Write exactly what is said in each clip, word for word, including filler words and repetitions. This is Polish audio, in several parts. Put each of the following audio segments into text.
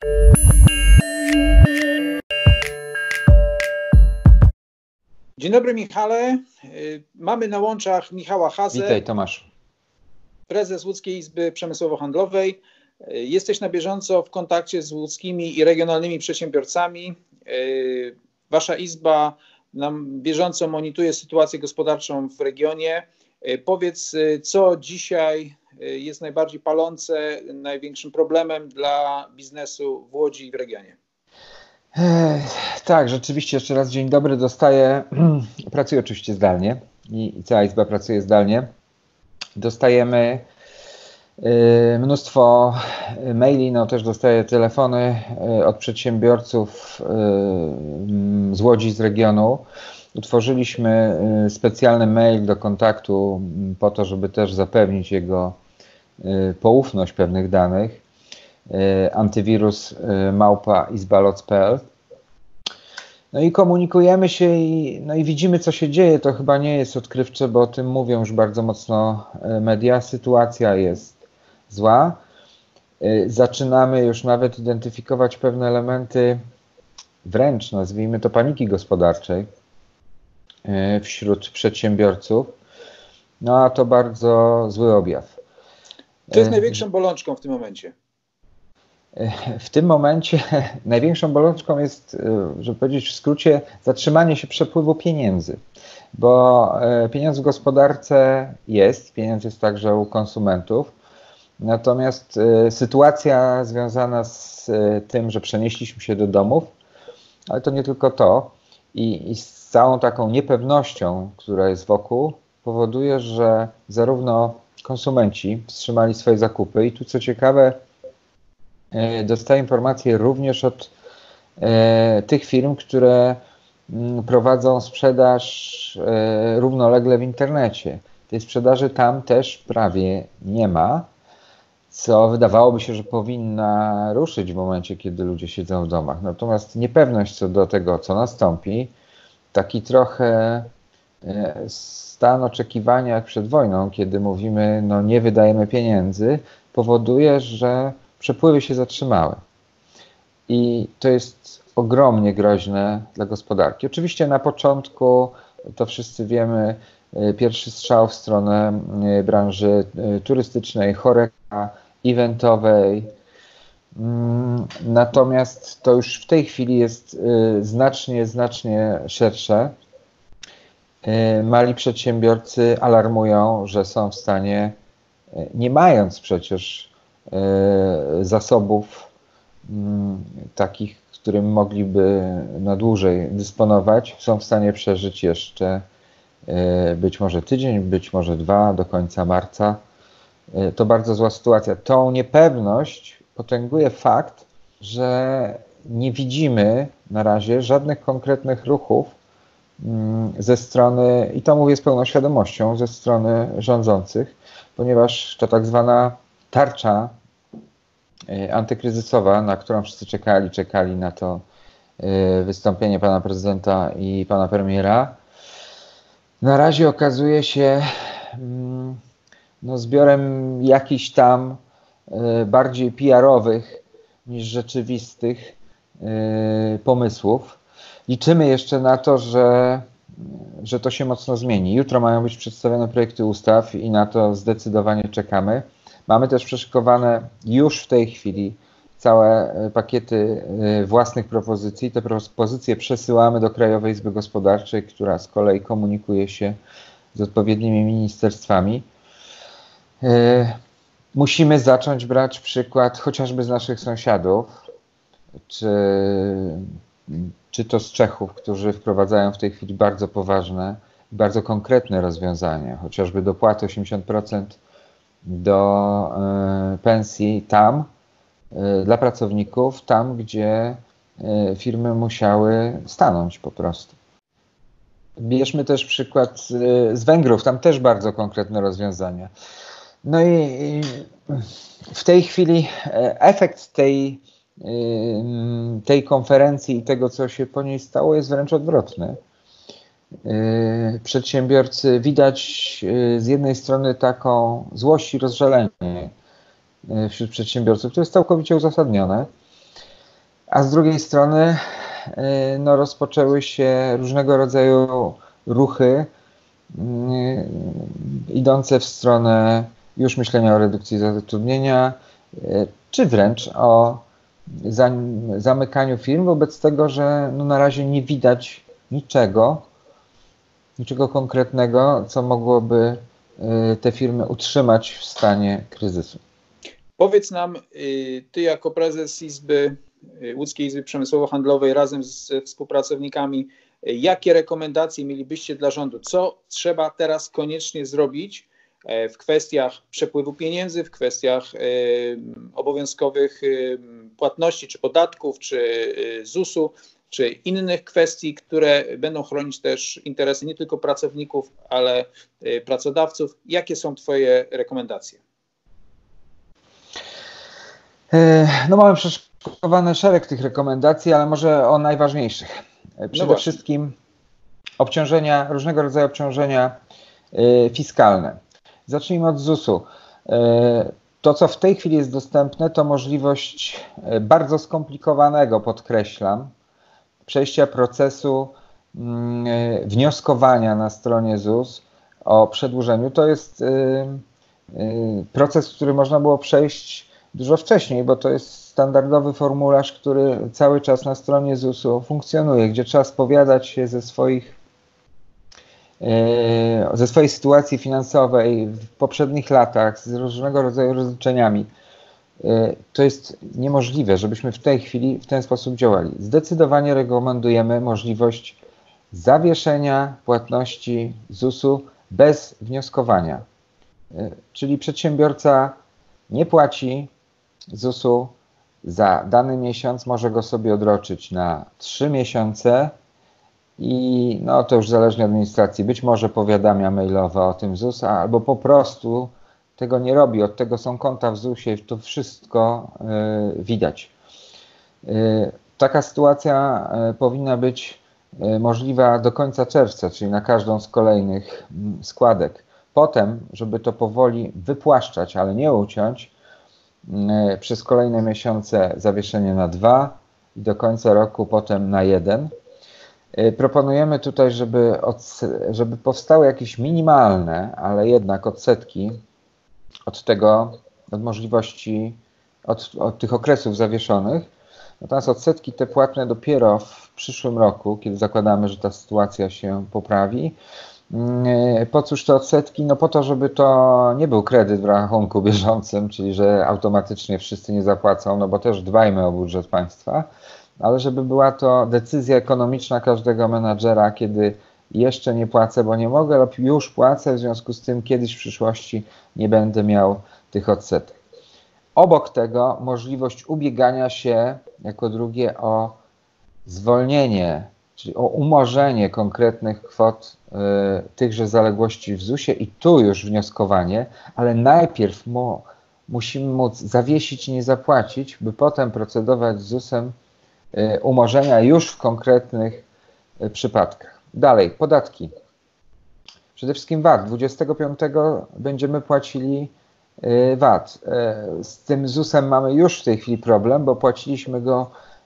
Dzień dobry, Michale. Mamy na łączach Michała Hazę. Witaj, Tomasz. Prezes Łódzkiej Izby Przemysłowo-Handlowej. Jesteś na bieżąco w kontakcie z łódzkimi i regionalnymi przedsiębiorcami. Wasza izba nam bieżąco monitoruje sytuację gospodarczą w regionie. Powiedz, co dzisiaj jest najbardziej palące, największym problemem dla biznesu w Łodzi i w regionie? Tak, rzeczywiście, jeszcze raz dzień dobry, dostaję, pracuję oczywiście zdalnie i, i cała izba pracuje zdalnie. Dostajemy y, mnóstwo maili, no też dostaję telefony y, od przedsiębiorców y, z Łodzi, z regionu. Utworzyliśmy y, specjalny mail do kontaktu y, po to, żeby też zapewnić jego y, poufność pewnych danych. Antywirus małpa izbaloc kropka p l. No i komunikujemy się i, no i widzimy, co się dzieje. To chyba nie jest odkrywcze, bo o tym mówią już bardzo mocno media. Sytuacja jest zła. Zaczynamy już nawet identyfikować pewne elementy, wręcz nazwijmy to paniki gospodarczej wśród przedsiębiorców. No a to bardzo zły objaw. Co jest największą bolączką w tym momencie? W tym momencie największą bolączką jest, żeby powiedzieć w skrócie, zatrzymanie się przepływu pieniędzy, bo pieniądz w gospodarce jest, pieniądz jest także u konsumentów, natomiast sytuacja związana z tym, że przenieśliśmy się do domów, ale to nie tylko to, i, i z całą taką niepewnością, która jest wokół, powoduje, że zarówno konsumenci wstrzymali swoje zakupy i tu co ciekawe, dostaję informacje również od e, tych firm, które m, prowadzą sprzedaż e, równolegle w internecie. Tej sprzedaży tam też prawie nie ma, co wydawałoby się, że powinna ruszyć w momencie, kiedy ludzie siedzą w domach. Natomiast niepewność co do tego, co nastąpi, taki trochę e, stan oczekiwania jak przed wojną, kiedy mówimy, no nie wydajemy pieniędzy, powoduje, że przepływy się zatrzymały. I to jest ogromnie groźne dla gospodarki. Oczywiście na początku, to wszyscy wiemy, pierwszy strzał w stronę branży turystycznej, choreka, eventowej. Natomiast to już w tej chwili jest znacznie, znacznie szersze. Mali przedsiębiorcy alarmują, że są w stanie, nie mając przecież zasobów m, takich, którym mogliby na dłużej dysponować, są w stanie przeżyć jeszcze e, być może tydzień, być może dwa do końca marca. E, to bardzo zła sytuacja. Tą niepewność potęguje fakt, że nie widzimy na razie żadnych konkretnych ruchów m, ze strony, i to mówię z pełną świadomością, ze strony rządzących, ponieważ to tak zwana tarcza antykryzysowa, na którą wszyscy czekali, czekali na to wystąpienie pana prezydenta i pana premiera, na razie okazuje się no, zbiorem jakichś tam bardziej P R-owych niż rzeczywistych pomysłów. Liczymy jeszcze na to, że, że to się mocno zmieni. Jutro mają być przedstawione projekty ustaw i na to zdecydowanie czekamy. Mamy też przeszykowane już w tej chwili całe pakiety własnych propozycji. Te propozycje przesyłamy do Krajowej Izby Gospodarczej, która z kolei komunikuje się z odpowiednimi ministerstwami. Musimy zacząć brać przykład chociażby z naszych sąsiadów, czy, czy to z Czechów, którzy wprowadzają w tej chwili bardzo poważne, bardzo konkretne rozwiązania, chociażby dopłaty osiemdziesiąt procent do y, pensji tam, y, dla pracowników, tam gdzie y, firmy musiały stanąć po prostu. Bierzmy też przykład y, z Węgrów, tam też bardzo konkretne rozwiązania. No i, i w tej chwili efekt tej, y, tej konferencji i tego, co się po niej stało, jest wręcz odwrotny. Przedsiębiorcy widać z jednej strony taką złość i rozżalenie wśród przedsiębiorców, to jest całkowicie uzasadnione, a z drugiej strony no, rozpoczęły się różnego rodzaju ruchy idące w stronę już myślenia o redukcji zatrudnienia, czy wręcz o zamykaniu firm, wobec tego, że no na razie nie widać niczego, niczego konkretnego, co mogłoby te firmy utrzymać w stanie kryzysu. Powiedz nam, ty jako prezes Izby, Łódzkiej Izby Przemysłowo-Handlowej razem z współpracownikami, jakie rekomendacje mielibyście dla rządu? Co trzeba teraz koniecznie zrobić w kwestiach przepływu pieniędzy, w kwestiach obowiązkowych płatności, czy podatków, czy zusu, czy innych kwestii, które będą chronić też interesy nie tylko pracowników, ale pracodawców? Jakie są Twoje rekomendacje? No mamy przygotowany szereg tych rekomendacji, ale może o najważniejszych. Przede no wszystkim obciążenia, różnego rodzaju obciążenia fiskalne. Zacznijmy od zusu. To, co w tej chwili jest dostępne, to możliwość bardzo skomplikowanego, podkreślam, przejścia procesu wnioskowania na stronie ZUS o przedłużeniu. To jest proces, który można było przejść dużo wcześniej, bo to jest standardowy formularz, który cały czas na stronie zusu funkcjonuje, gdzie trzeba spowiadać się ze swoich, ze swojej sytuacji finansowej w poprzednich latach, z różnego rodzaju rozliczeniami. To jest niemożliwe, żebyśmy w tej chwili w ten sposób działali. Zdecydowanie rekomendujemy możliwość zawieszenia płatności zusu bez wnioskowania. Czyli przedsiębiorca nie płaci zusu za dany miesiąc, może go sobie odroczyć na trzy miesiące i no to już zależnie od administracji, być może powiadamia mailowo o tym ZUS, albo po prostu tego nie robi, od tego są konta w zusie, to wszystko y, widać. Y, taka sytuacja y, powinna być y, możliwa do końca czerwca, czyli na każdą z kolejnych y, składek. Potem, żeby to powoli wypłaszczać, ale nie uciąć, y, przez kolejne miesiące zawieszenie na dwa i do końca roku potem na jeden. Y, proponujemy tutaj, żeby, żeby powstały jakieś minimalne, ale jednak odsetki od tego, od możliwości, od, od tych okresów zawieszonych. Natomiast odsetki te płatne dopiero w przyszłym roku, kiedy zakładamy, że ta sytuacja się poprawi. Po cóż te odsetki? No po to, żeby to nie był kredyt w rachunku bieżącym, czyli że automatycznie wszyscy nie zapłacą, no bo też dbajmy o budżet państwa, ale żeby była to decyzja ekonomiczna każdego menadżera, kiedy jeszcze nie płacę, bo nie mogę, lub już płacę, w związku z tym kiedyś w przyszłości nie będę miał tych odsetek. Obok tego możliwość ubiegania się jako drugie o zwolnienie, czyli o umorzenie konkretnych kwot y, tychże zaległości w zusie i tu już wnioskowanie, ale najpierw mu, musimy móc zawiesić i nie zapłacić, by potem procedować z zusem y, umorzenia już w konkretnych y, przypadkach. Dalej, podatki. Przede wszystkim V A T. dwudziestego piątego będziemy płacili V A T. Z tym zusem mamy już w tej chwili problem, bo płaciliśmy go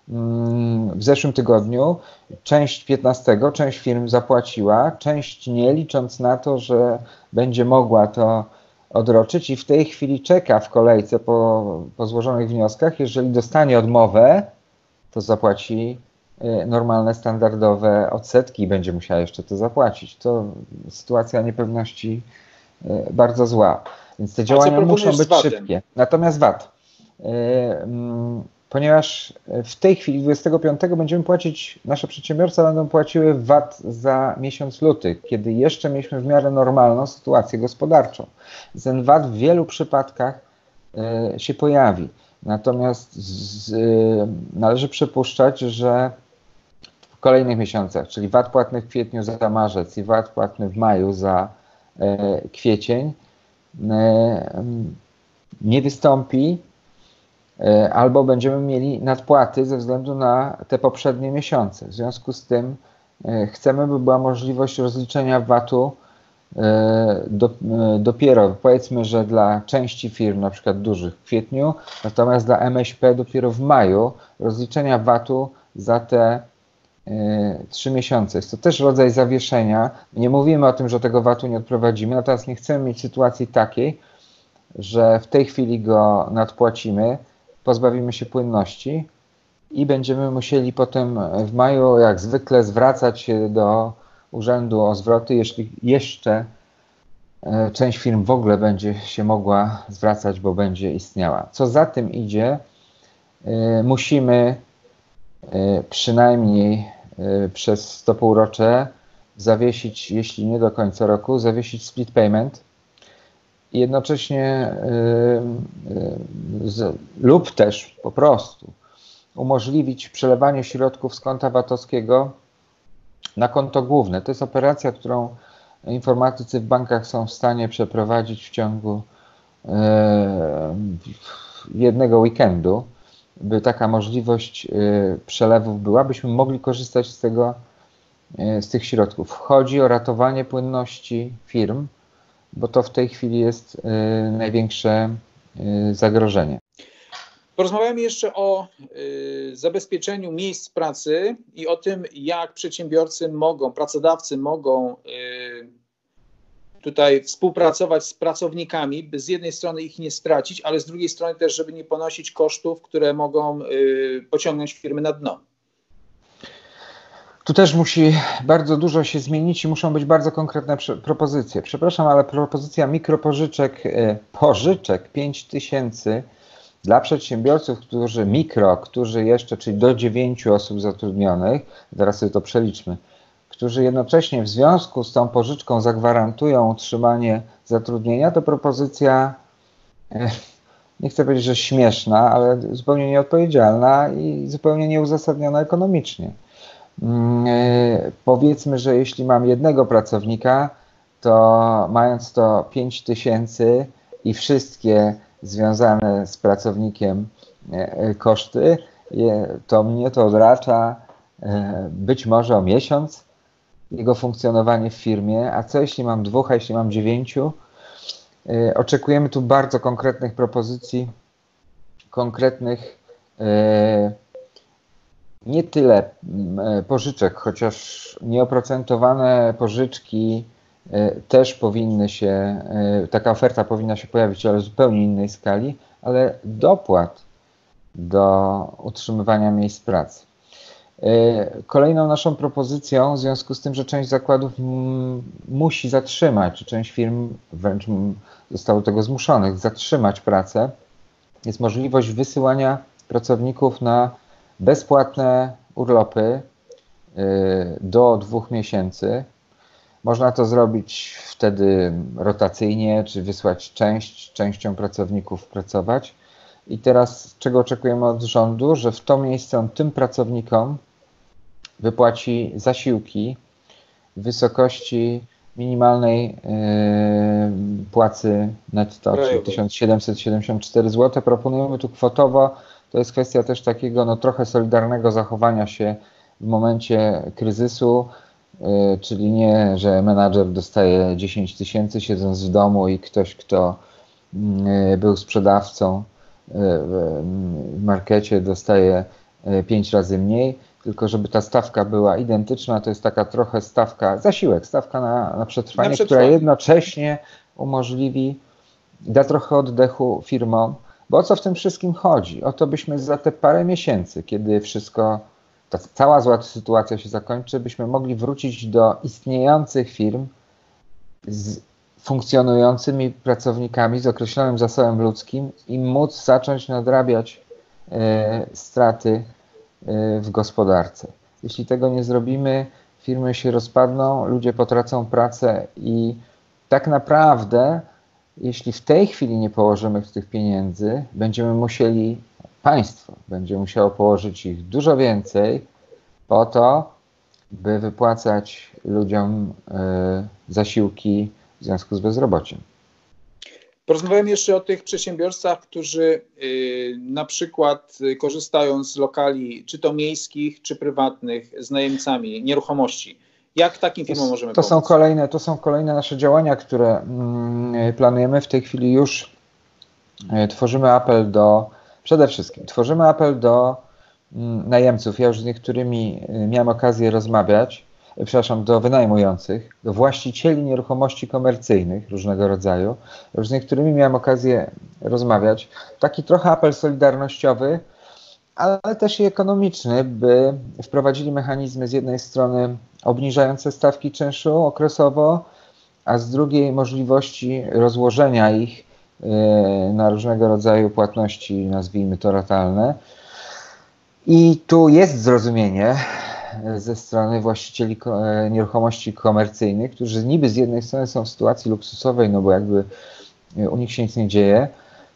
w zeszłym tygodniu. Część piętnastego, część firm zapłaciła, część nie, licząc na to, że będzie mogła to odroczyć i w tej chwili czeka w kolejce po, po złożonych wnioskach. Jeżeli dostanie odmowę, to zapłaci normalne, standardowe odsetki i będzie musiała jeszcze to zapłacić. To sytuacja niepewności bardzo zła. Więc te działania muszą być szybkie. Natomiast V A T. Ponieważ w tej chwili dwudziestego piątego będziemy płacić, nasze przedsiębiorstwa będą płaciły V A T za miesiąc luty, kiedy jeszcze mieliśmy w miarę normalną sytuację gospodarczą. Ten V A T w wielu przypadkach się pojawi. Natomiast z, należy przypuszczać, że w kolejnych miesiącach, czyli V A T płatny w kwietniu za marzec i V A T płatny w maju za e, kwiecień, e, nie wystąpi e, albo będziemy mieli nadpłaty ze względu na te poprzednie miesiące. W związku z tym e, chcemy, by była możliwość rozliczenia V A T-u do, dopiero, powiedzmy, że dla części firm, na przykład dużych, w kwietniu, natomiast dla M S P dopiero w maju rozliczenia V A T-u za te trzy miesiące. Jest to też rodzaj zawieszenia. Nie mówimy o tym, że tego V A T-u nie odprowadzimy, natomiast nie chcemy mieć sytuacji takiej, że w tej chwili go nadpłacimy, pozbawimy się płynności i będziemy musieli potem w maju, jak zwykle, zwracać się do urzędu o zwroty, jeśli jeszcze część firm w ogóle będzie się mogła zwracać, bo będzie istniała. Co za tym idzie, musimy przynajmniej przez to półrocze zawiesić, jeśli nie do końca roku, zawiesić split payment i jednocześnie z, lub też po prostu umożliwić przelewanie środków z konta V A T-owskiego na konto główne. To jest operacja, którą informatycy w bankach są w stanie przeprowadzić w ciągu e, jednego weekendu. By taka możliwość e, przelewów była, byśmy mogli korzystać z tego, e, z tych środków. Chodzi o ratowanie płynności firm, bo to w tej chwili jest e, największe e, zagrożenie. Porozmawiamy jeszcze o y, zabezpieczeniu miejsc pracy i o tym, jak przedsiębiorcy mogą, pracodawcy mogą y, tutaj współpracować z pracownikami, by z jednej strony ich nie stracić, ale z drugiej strony też, żeby nie ponosić kosztów, które mogą y, pociągnąć firmy na dno. Tu też musi bardzo dużo się zmienić i muszą być bardzo konkretne propozycje. Przepraszam, ale propozycja mikropożyczek, y, pożyczek pięć tysięcy dla przedsiębiorców, którzy mikro, którzy jeszcze, czyli do dziewięciu osób zatrudnionych, zaraz sobie to przeliczmy, którzy jednocześnie w związku z tą pożyczką zagwarantują utrzymanie zatrudnienia, to propozycja, nie chcę powiedzieć, że śmieszna, ale zupełnie nieodpowiedzialna i zupełnie nieuzasadniona ekonomicznie. Powiedzmy, że jeśli mam jednego pracownika, to mając to pięć tysięcy i wszystkie związane z pracownikiem koszty, to mnie to odracza być może o miesiąc jego funkcjonowanie w firmie, a co jeśli mam dwóch, a jeśli mam dziewięciu? Oczekujemy tu bardzo konkretnych propozycji, konkretnych nie tyle pożyczek, chociaż nieoprocentowane pożyczki też powinny się, taka oferta powinna się pojawić, ale w zupełnie innej skali, ale dopłat do utrzymywania miejsc pracy. Kolejną naszą propozycją, w związku z tym, że część zakładów musi zatrzymać, czy część firm wręcz zostało do tego zmuszonych, zatrzymać pracę, jest możliwość wysyłania pracowników na bezpłatne urlopy do dwóch miesięcy. Można to zrobić wtedy rotacyjnie, czy wysłać część, częścią pracowników pracować. I teraz czego oczekujemy od rządu? Że w to miejsce on tym pracownikom wypłaci zasiłki w wysokości minimalnej yy, płacy netto, czyli tysiąc siedemset siedemdziesiąt cztery złote. Proponujemy tu kwotowo. To jest kwestia też takiego no, trochę solidarnego zachowania się w momencie kryzysu. Yy, czyli nie, że menadżer dostaje dziesięć tysięcy siedząc w domu i ktoś, kto yy, był sprzedawcą yy, w markecie, dostaje yy, pięć razy mniej, tylko żeby ta stawka była identyczna. To jest taka trochę stawka, zasiłek, stawka na, na, przetrwanie, na przetrwanie, która jednocześnie umożliwi, da trochę oddechu firmom, bo o co w tym wszystkim chodzi? O to, byśmy za te parę miesięcy, kiedy wszystko, ta cała zła sytuacja się zakończy, byśmy mogli wrócić do istniejących firm z funkcjonującymi pracownikami, z określonym zasobem ludzkim i móc zacząć nadrabiać e, straty e, w gospodarce. Jeśli tego nie zrobimy, firmy się rozpadną, ludzie potracą pracę i tak naprawdę, jeśli w tej chwili nie położymy tych pieniędzy, będziemy musieli, państwo będzie musiało położyć ich dużo więcej po to, by wypłacać ludziom y, zasiłki w związku z bezrobociem. Porozmawiamy jeszcze o tych przedsiębiorcach, którzy y, na przykład korzystają z lokali, czy to miejskich, czy prywatnych, z najemcami nieruchomości. Jak takim firmom możemy to pomóc? Są kolejne, to są kolejne nasze działania, które mm, planujemy. W tej chwili już y, tworzymy apel do, przede wszystkim tworzymy apel do mm, najemców. Ja już z niektórymi y, miałem okazję rozmawiać, y, przepraszam, do wynajmujących, do właścicieli nieruchomości komercyjnych różnego rodzaju. Już z niektórymi miałem okazję rozmawiać. Taki trochę apel solidarnościowy, ale też i ekonomiczny, by wprowadzili mechanizmy z jednej strony obniżające stawki czynszu okresowo, a z drugiej możliwości rozłożenia ich na różnego rodzaju płatności, nazwijmy to ratalne. I tu jest zrozumienie ze strony właścicieli nieruchomości komercyjnych, którzy niby z jednej strony są w sytuacji luksusowej, no bo jakby u nich się nic nie dzieje,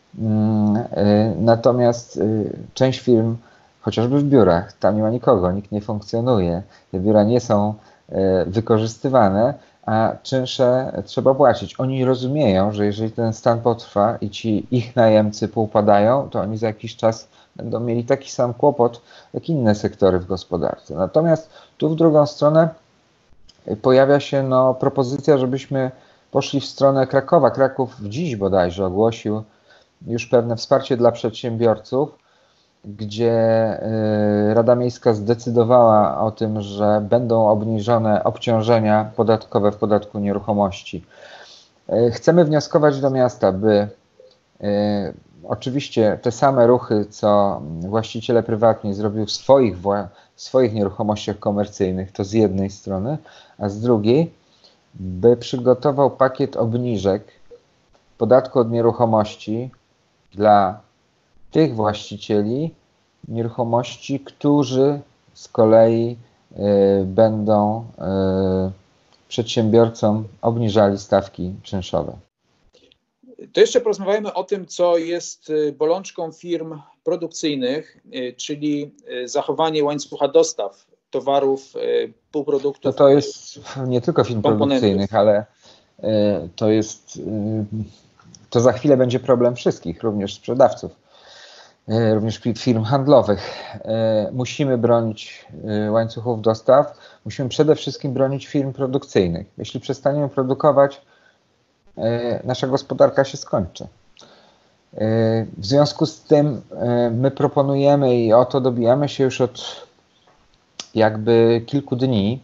natomiast część firm, chociażby w biurach, tam nie ma nikogo, nikt nie funkcjonuje, te biura nie są wykorzystywane, a czynsze trzeba płacić. Oni rozumieją, że jeżeli ten stan potrwa i ci ich najemcy poupadają, to oni za jakiś czas będą mieli taki sam kłopot, jak inne sektory w gospodarce. Natomiast tu w drugą stronę pojawia się no, propozycja, żebyśmy poszli w stronę Krakowa. Kraków dziś bodajże ogłosił już pewne wsparcie dla przedsiębiorców, gdzie Rada Miejska zdecydowała o tym, że będą obniżone obciążenia podatkowe w podatku nieruchomości. Chcemy wnioskować do miasta, by oczywiście te same ruchy, co właściciele prywatni zrobił w swoich, w swoich nieruchomościach komercyjnych, to z jednej strony, a z drugiej, by przygotował pakiet obniżek podatku od nieruchomości dla tych właścicieli nieruchomości, którzy z kolei y, będą y, przedsiębiorcom obniżali stawki czynszowe. To jeszcze porozmawiajmy o tym, co jest bolączką firm produkcyjnych, czyli zachowanie łańcucha dostaw towarów, półproduktów. To, to jest nie tylko firm produkcyjnych, ale y, to jest, y, to za chwilę będzie problem wszystkich, również sprzedawców, y, również firm handlowych. Y, musimy bronić y, łańcuchów dostaw, musimy przede wszystkim bronić firm produkcyjnych. Jeśli przestaniemy produkować, nasza gospodarka się skończy. W związku z tym my proponujemy i o to dobijamy się już od jakby kilku dni.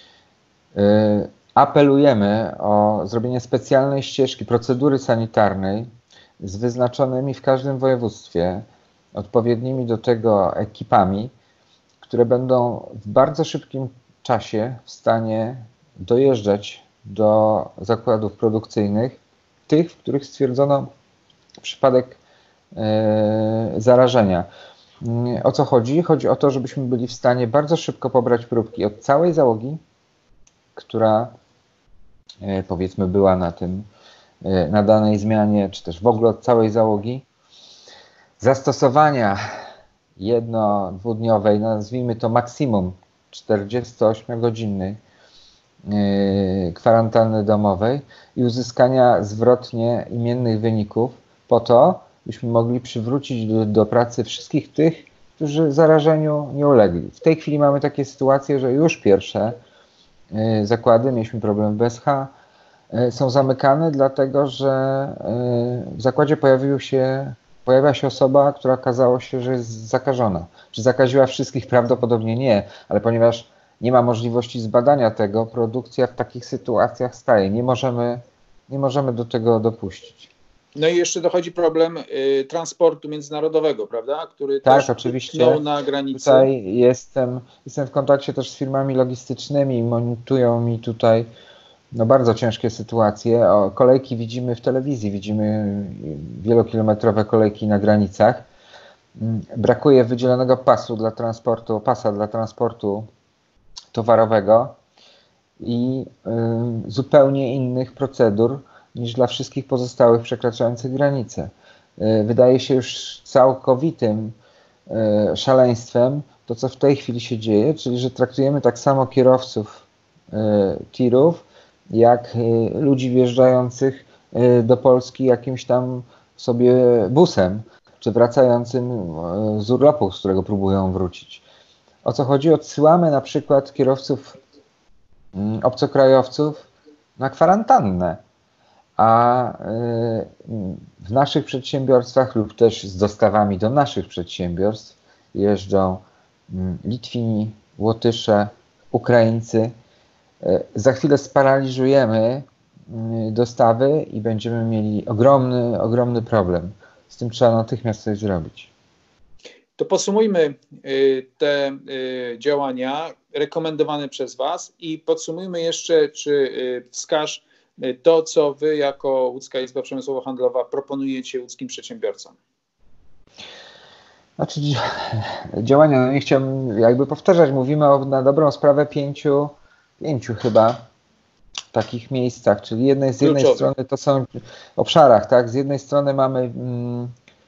Apelujemy o zrobienie specjalnej ścieżki, procedury sanitarnej z wyznaczonymi w każdym województwie odpowiednimi do tego ekipami, które będą w bardzo szybkim czasie w stanie dojeżdżać do zakładów produkcyjnych, tych, w których stwierdzono przypadek e, zarażenia. O co chodzi? Chodzi o to, żebyśmy byli w stanie bardzo szybko pobrać próbki od całej załogi, która e, powiedzmy była na tym, e, na danej zmianie, czy też w ogóle od całej załogi. Zastosowania jedno-, dwudniowej, nazwijmy to maksimum czterdziestoośmiogodzinnej kwarantanny domowej i uzyskania zwrotnie imiennych wyników po to, byśmy mogli przywrócić do, do pracy wszystkich tych, którzy zarażeniu nie ulegli. W tej chwili mamy takie sytuacje, że już pierwsze y, zakłady, mieliśmy problem w B S H, y, są zamykane, dlatego że y, w zakładzie pojawił się, pojawia się osoba, która okazało się, że jest zakażona. Czy zakaziła wszystkich? Prawdopodobnie nie, ale ponieważ nie ma możliwości zbadania tego, produkcja w takich sytuacjach staje. Nie możemy, nie możemy do tego dopuścić. No i jeszcze dochodzi problem y, transportu międzynarodowego, prawda? Który tak, też oczywiście. na granicy. Tutaj jestem, jestem w kontakcie też z firmami logistycznymi, monitorują mi tutaj no, bardzo ciężkie sytuacje. O, kolejki widzimy w telewizji, widzimy wielokilometrowe kolejki na granicach. Brakuje wydzielonego pasu dla transportu, pasa dla transportu towarowego i y, zupełnie innych procedur niż dla wszystkich pozostałych przekraczających granice. Y, wydaje się już całkowitym y, szaleństwem to, co w tej chwili się dzieje, czyli że traktujemy tak samo kierowców y, tirów, jak y, ludzi wjeżdżających y, do Polski jakimś tam sobie busem, czy wracającym y, z urlopu, z którego próbują wrócić. O co chodzi? Odsyłamy na przykład kierowców obcokrajowców na kwarantannę. A w naszych przedsiębiorstwach lub też z dostawami do naszych przedsiębiorstw jeżdżą Litwini, Łotysze, Ukraińcy. Za chwilę sparaliżujemy dostawy i będziemy mieli ogromny, ogromny problem. Z tym trzeba natychmiast coś zrobić. To podsumujmy te działania rekomendowane przez Was i podsumujmy jeszcze, czy wskaż to, co Wy jako Łódzka Izba Przemysłowo-Handlowa proponujecie łódzkim przedsiębiorcom. Znaczy działania, no nie chciałbym jakby powtarzać, mówimy o na dobrą sprawę pięciu, pięciu chyba takich miejscach, czyli jednej, z jednej strony to są obszarach, tak, z jednej strony mamy mm,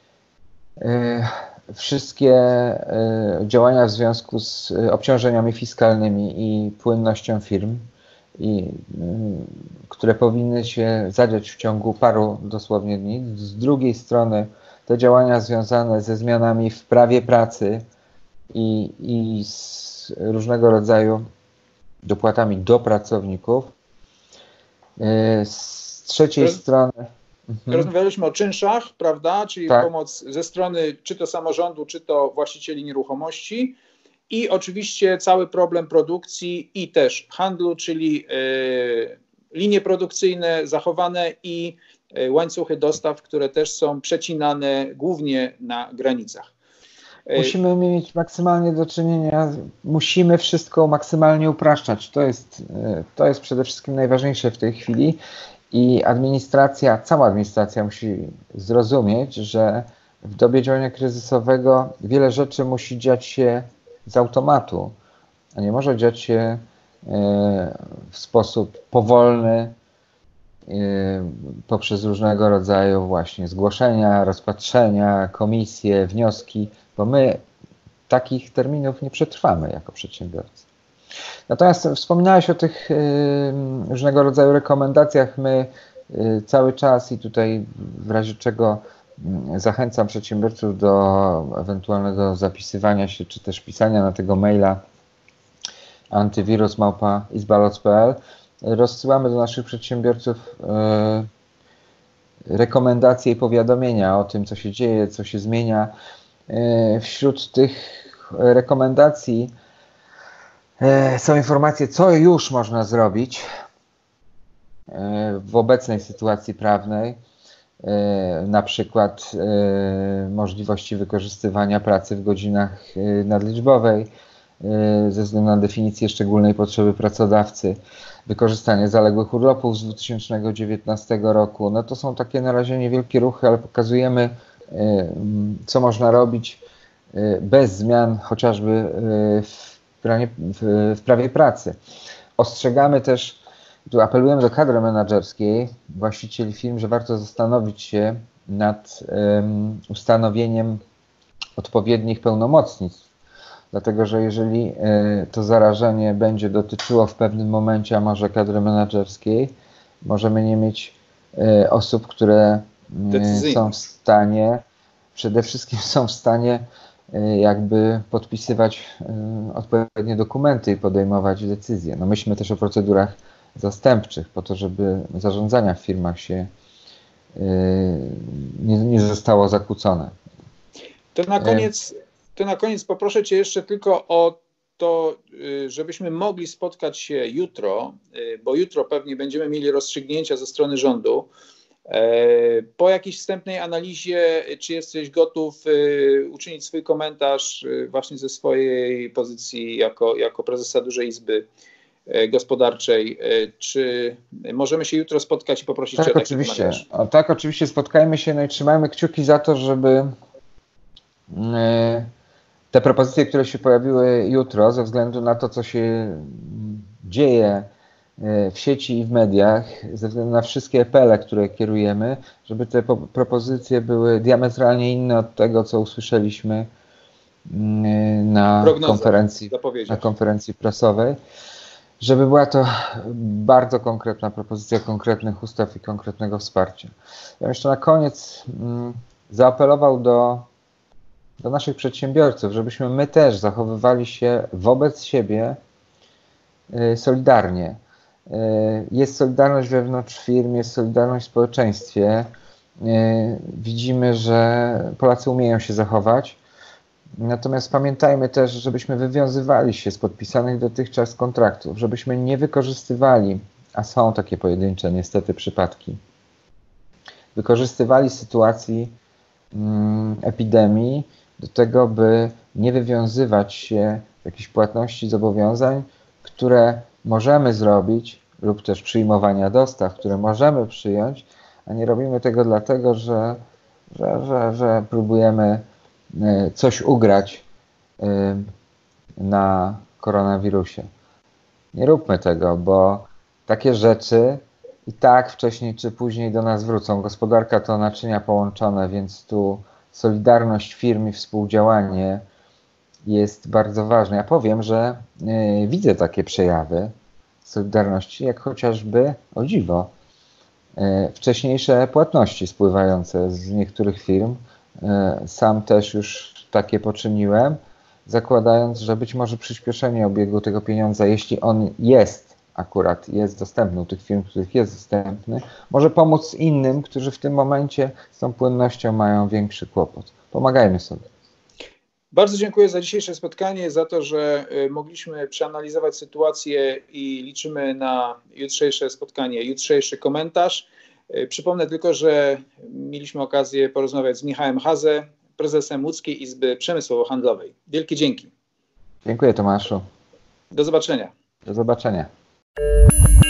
y, wszystkie y, działania w związku z obciążeniami fiskalnymi i płynnością firm, i, y, które powinny się zadziać w ciągu paru dosłownie dni. Z drugiej strony te działania związane ze zmianami w prawie pracy i, i z różnego rodzaju dopłatami do pracowników. Z trzeciej Roz... strony... Mhm. Rozmawialiśmy o czynszach, prawda, czyli tak. Pomoc ze strony czy to samorządu, czy to właścicieli nieruchomości i oczywiście cały problem produkcji i też handlu, czyli y, linie produkcyjne zachowane i y, łańcuchy dostaw, które też są przecinane głównie na granicach. Musimy mieć maksymalnie do czynienia, musimy wszystko maksymalnie upraszczać. To jest, to jest przede wszystkim najważniejsze w tej chwili i administracja, cała administracja musi zrozumieć, że w dobie działania kryzysowego wiele rzeczy musi dziać się z automatu, a nie może dziać się w sposób powolny poprzez różnego rodzaju właśnie zgłoszenia, rozpatrzenia, komisje, wnioski, bo my takich terminów nie przetrwamy jako przedsiębiorcy. Natomiast wspominałeś o tych y, różnego rodzaju rekomendacjach. My y, cały czas i tutaj w razie czego y, zachęcam przedsiębiorców do ewentualnego zapisywania się, czy też pisania na tego maila antywirus małpa izbaloc kropka p l. Rozsyłamy do naszych przedsiębiorców y, rekomendacje i powiadomienia o tym, co się dzieje, co się zmienia. Wśród tych rekomendacji są informacje, co już można zrobić w obecnej sytuacji prawnej, na przykład możliwości wykorzystywania pracy w godzinach nadliczbowej ze względu na definicję szczególnej potrzeby pracodawcy, wykorzystanie zaległych urlopów z dwa tysiące dziewiętnastego roku. No to są takie na razie niewielkie ruchy, ale pokazujemy, co można robić bez zmian chociażby w prawie, w prawie pracy. Ostrzegamy też, tu apelujemy do kadry menedżerskiej, właścicieli firm, że warto zastanowić się nad um, ustanowieniem odpowiednich pełnomocnictw, dlatego że jeżeli y, to zarażenie będzie dotyczyło w pewnym momencie, a może kadry menedżerskiej, możemy nie mieć y, osób, które y, są w stanie, przede wszystkim są w stanie jakby podpisywać odpowiednie dokumenty i podejmować decyzje. No myślmy też o procedurach zastępczych po to, żeby zarządzania w firmach się nie, nie zostało zakłócone. To na koniec, to na koniec poproszę Cię jeszcze tylko o to, żebyśmy mogli spotkać się jutro, bo jutro pewnie będziemy mieli rozstrzygnięcia ze strony rządu. Po jakiejś wstępnej analizie, czy jesteś gotów uczynić swój komentarz właśnie ze swojej pozycji jako, jako prezesa Dużej Izby Gospodarczej? Czy możemy się jutro spotkać i poprosić tak, Cię o taki oczywiście. O, tak, oczywiście, spotkajmy się, no i trzymajmy kciuki za to, żeby te propozycje, które się pojawiły jutro, ze względu na to, co się dzieje w sieci i w mediach, ze względu na wszystkie apele, które kierujemy, żeby te propozycje były diametralnie inne od tego, co usłyszeliśmy na konferencji, na konferencji prasowej, żeby była to bardzo konkretna propozycja konkretnych ustaw i konkretnego wsparcia. Ja jeszcze na koniec zaapelował do, do naszych przedsiębiorców, żebyśmy my też zachowywali się wobec siebie solidarnie. Jest solidarność wewnątrz firm, jest solidarność w społeczeństwie. Widzimy, że Polacy umieją się zachować. Natomiast pamiętajmy też, żebyśmy wywiązywali się z podpisanych dotychczas kontraktów, żebyśmy nie wykorzystywali, a są takie pojedyncze niestety przypadki, wykorzystywali sytuacji mm, epidemii do tego, by nie wywiązywać się z jakichś płatności, zobowiązań, które możemy zrobić, lub też przyjmowania dostaw, które możemy przyjąć, a nie robimy tego dlatego, że, że, że, że próbujemy coś ugrać na koronawirusie. Nie róbmy tego, bo takie rzeczy i tak wcześniej czy później do nas wrócą. Gospodarka to naczynia połączone, więc tu solidarność firm i współdziałanie jest bardzo ważne. Ja powiem, że y, widzę takie przejawy solidarności, jak chociażby, o dziwo, y, wcześniejsze płatności spływające z niektórych firm. Y, sam też już takie poczyniłem, zakładając, że być może przyspieszenie obiegu tego pieniądza, jeśli on jest akurat, jest dostępny u tych firm, których jest dostępny, może pomóc innym, którzy w tym momencie z tą płynnością mają większy kłopot. Pomagajmy sobie. Bardzo dziękuję za dzisiejsze spotkanie, za to, że mogliśmy przeanalizować sytuację i liczymy na jutrzejsze spotkanie, jutrzejszy komentarz. Przypomnę tylko, że mieliśmy okazję porozmawiać z Michałem Haze, prezesem Łódzkiej Izby Przemysłowo-Handlowej. Wielkie dzięki. Dziękuję, Tomaszu. Do zobaczenia. Do zobaczenia.